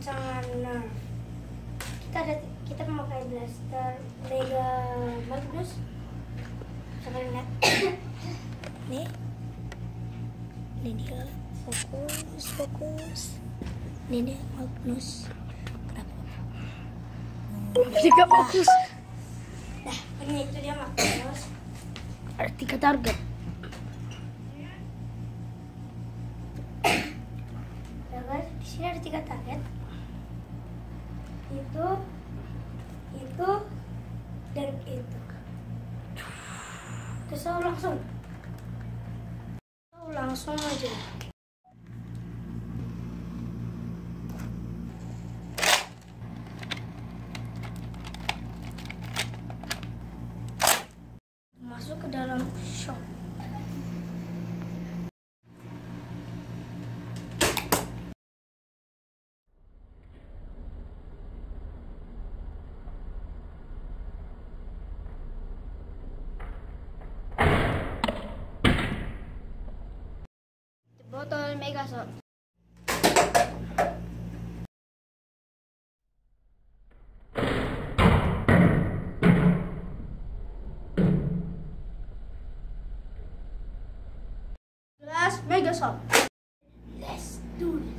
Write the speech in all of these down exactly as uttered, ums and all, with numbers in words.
rancangan Nerf. Kita ada kita memakai blaster Mega Magnus. Sekali lihat. Nih. Ini dia. Fokus, fokus. Ini dia Magnus. Kenapa? Tidak fokus. Dah, ini itu dia Magnus. Ada tiga target. Ya guys, di sini ada tiga target. Itu, itu, dan itu. Kesal langsung. Oh, langsung aja. Masuk ke dalam shop. Botol Mega Shot. Gelas Mega Shot. Let's do this.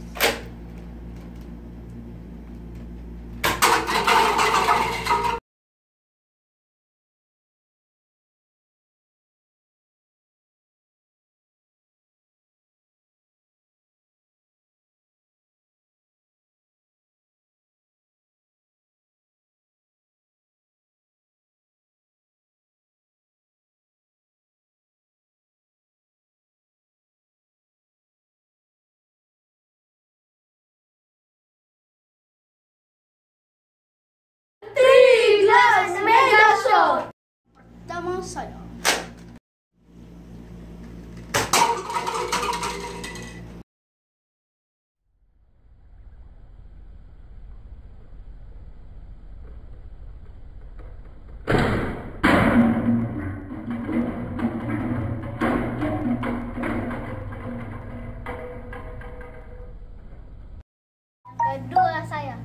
Three Glass Mega Shot. Pertama saya. Kedua saya.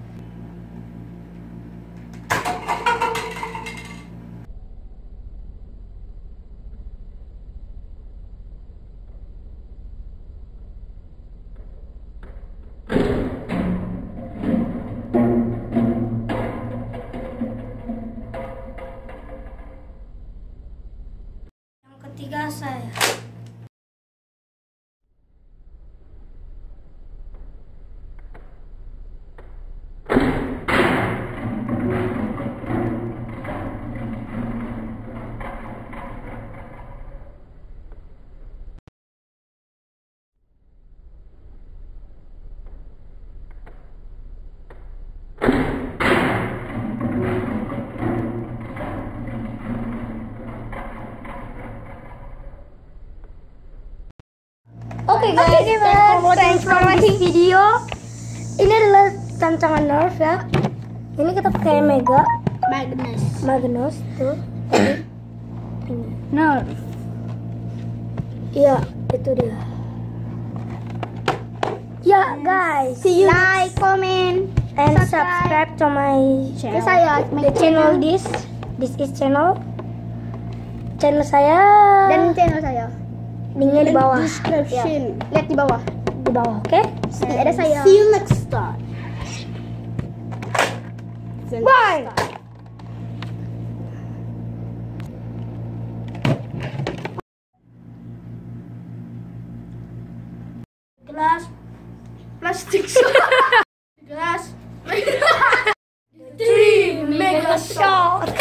Yang ketiga saya. Oke guys, Oke, guys, thanks for watching video. Ini adalah rancangan Nerf ya. Ini kita pakai Mega Magnus. Magnus tuh. Ini. Nerf. Iya, itu dia. Ya guys, See you. Like, comment, and subscribe. subscribe to my channel. Ke saya, my The channel channel. this, this is channel. Channel saya. Dan channel saya. linknya di bawah. Description. Lihat di bawah. Di bawah, oke? Nanti ada saya. See you next time. Bye. Gelas Plastik. gelas Three Mega Shot.